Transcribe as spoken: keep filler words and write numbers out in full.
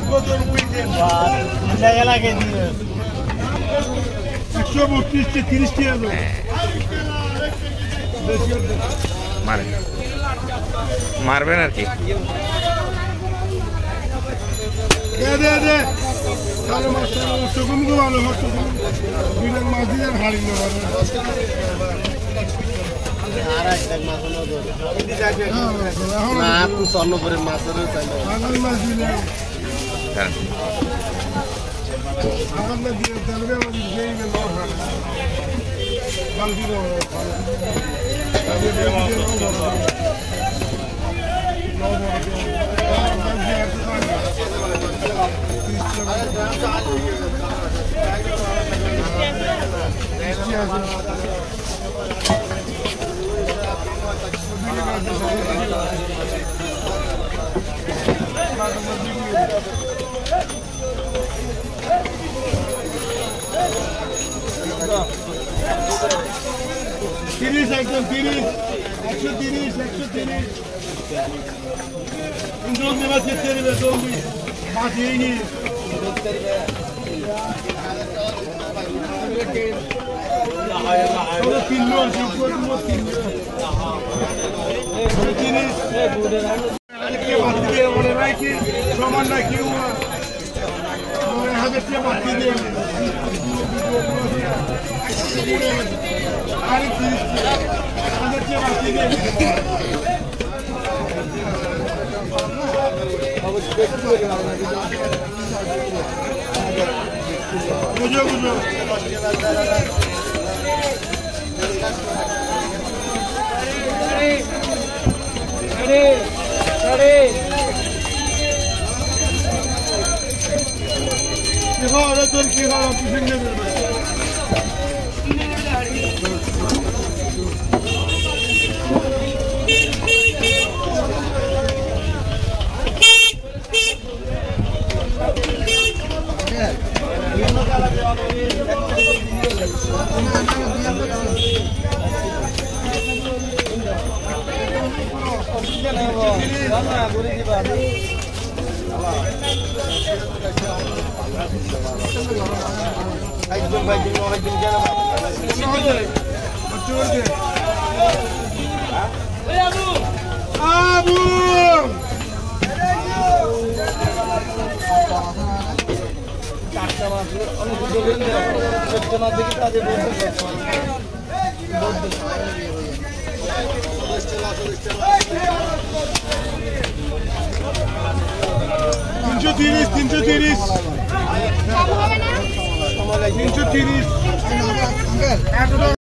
একশো বত্রিশ তিরিশ টাকা মারবেন আর কি তিরিশ একদম তিরিশ একশো তিরিশ একশো তিরিশ জলদি মাছ খেতে দেবে জলদি মাছ হয়নি তিনজন তিরিশ মনে রাখি সমান রাখি হাজার টাকা বাড়তি দিয়ে আরে তিরিশ হাজার টাকা বাড়তি দিয়ে বুঝো বুঝো Kihara dur kihara düşünme bir একদম ভাই দিন অনেকদিন কেন আবু আবু চারটা মাস অনেক না দেখি কাজে তিনশো তিরিশ তিনশো তিরিশ তিনশো তিরিশ